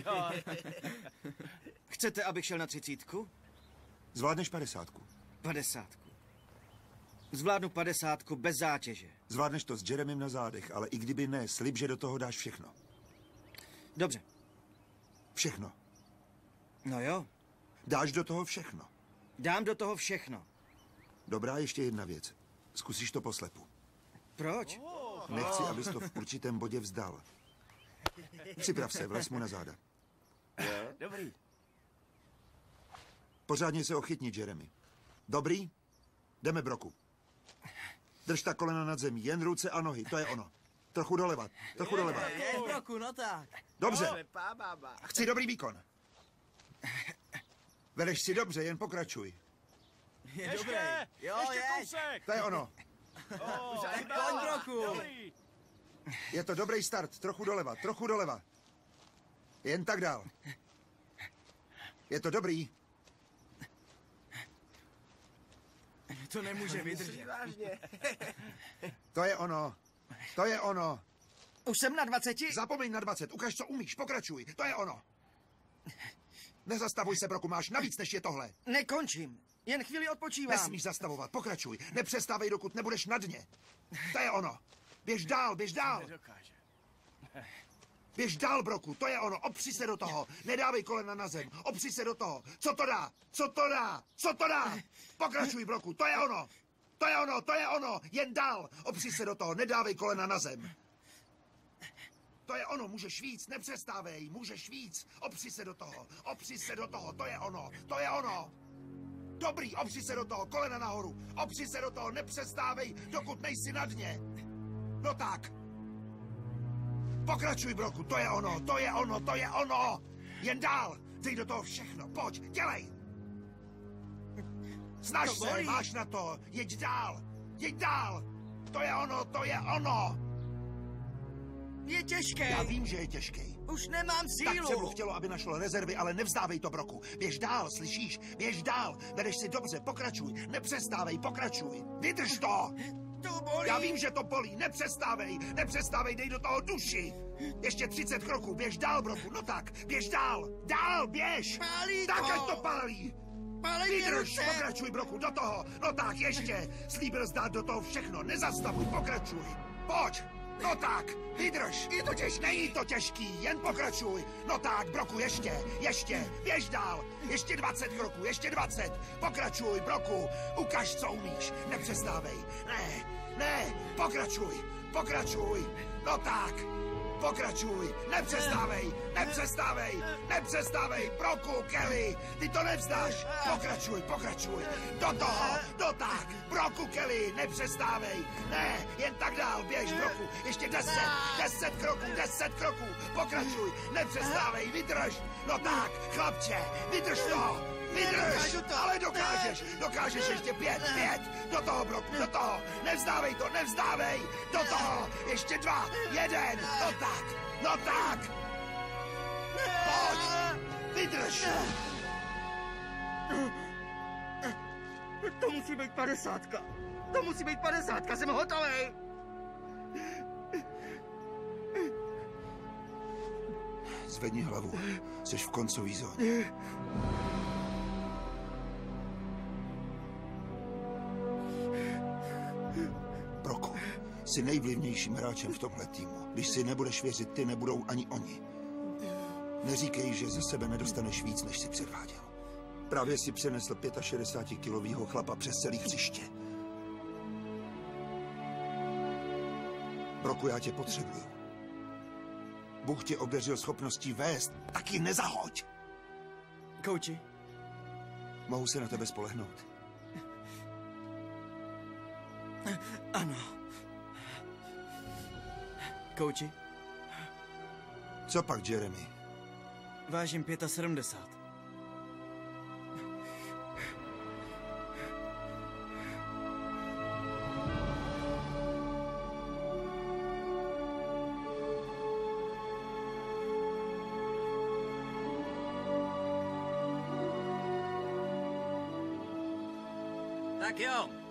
Chcete, abych šel na 30? Zvládneš 50. 50. Zvládnu 50 bez zátěže. Zvládneš to s Jeremym na zádech, ale i kdyby ne, slib, že do toho dáš všechno. Dobře. Všechno. No jo. Dáš do toho všechno. Dám do toho všechno. Dobrá, ještě jedna věc. Zkusíš to poslepu. Proč? Nechci, abys to v určitém bodě vzdal. Připrav se, vlez mu na záda. Dobrý. Pořádně se ochytni, Jeremy. Dobrý? Jdeme, Broku. Drž ta kolena nad zemí, jen ruce a nohy, to je ono. Trochu doleva, trochu doleva. Broku, no tak. Dobře. Chci dobrý výkon. Vedeš si dobře, jen pokračuj. Je dobrý. Jo, ještě kousek. To je ono. Pojď, Broku. Je to dobrý start, trochu doleva, trochu doleva. Jen tak dál. Je to dobrý. To nemůže vydržet. To je ono. To je ono. Už jsem na 20. Zapomeň na 20, ukaž, co umíš, pokračuj. To je ono. Nezastavuj se, Broku, máš navíc, než je tohle. Nekončím. Jen chvíli odpočívám. Nesmíš zastavovat, pokračuj. Nepřestávej, dokud nebudeš na dně. To je ono. Běž dál, běž dál. Nedokáže. Běž dál, Broku, to je ono. Opři se do toho. Nedávej kolena na zem. Opři se do toho. Co to dá? Co to dá? Co to dá? Pokračuj, Broku, to je ono. To je ono, to je ono. Jen dál. Opři se do toho. Nedávej kolena na zem. To je ono, můžeš víc, nepřestávej, můžeš víc. Opři se do toho. Opři se do toho, to je ono. To je ono. Dobrý, opři se do toho, kolena nahoru. Opři se do toho, nepřestávej, dokud nejsi na dně. No tak. Pokračuj, Broku, to je ono, to je ono, to je ono. Jen dál, dej do toho všechno, pojď, dělej. Snaž se, máš na to, jeď dál, jeď dál. To je ono, to je ono. Je těžký. Já vím, že je těžký. Už nemám Tak sílu. Přeblu chtělo, aby našlo rezervy, ale nevzdávej to, Broku. Běž dál, slyšíš? Běž dál, vedeš si dobře, pokračuj, nepřestávej, pokračuj. Vydrž to. To bolí. Já vím, že to bolí, nepřestávej, dej do toho duši. Ještě 30 kroků, běž dál, Broku, no tak, běž dál, dál, běž. Pálí Tak, to. ať to pálí. Vydrž, pokračuj, Broku, do toho, no tak, ještě. Slíbil zdát do toho všechno, nezastavuj, pokračuj. Pojď, no tak, vydrž. Je to těžké. Není to těžký, jen pokračuj. No tak, Broku, ještě, běž dál. Ještě 20 kroků, ještě 20. Pokračuj, Broku, ukaž, co umíš, nepřestávej. Ne, pokračuj, no tak. Pokračuj, nepřestávej, Broku, Kelly, ty to nevzdáš, pokračuj, do toho, do tak, Broku, Kelly, nepřestávej, ne, jen tak dál, běž, Broku, ještě 10 kroků, pokračuj, nepřestávej, vydrž, no tak, chlapče, vydrž to, ale dokážeš ještě 5, do toho, Broku, do toho, nevzdávej, do toho, ještě 2, 1, no tak, pojď, vydrž. To musí být 50. Jsem hotovej. Zvedni hlavu, jsi v koncový zóně. Broku, jsi nejvlivnějším hráčem v tomhle týmu. Když si nebudeš věřit ty, nebudou ani oni. Neříkej, že ze sebe nedostaneš víc, než si předváděl. Právě si přenesl 65-kilovýho chlapa přes celý hřiště. Broku, já tě potřebuju. Bůh tě obdařil schopností vést, taky nezahoď. Kouči. Mohu se na tebe spolehnout? Ano. Kouči. Co pak, Jeremy? Vážím 75. Tak jo,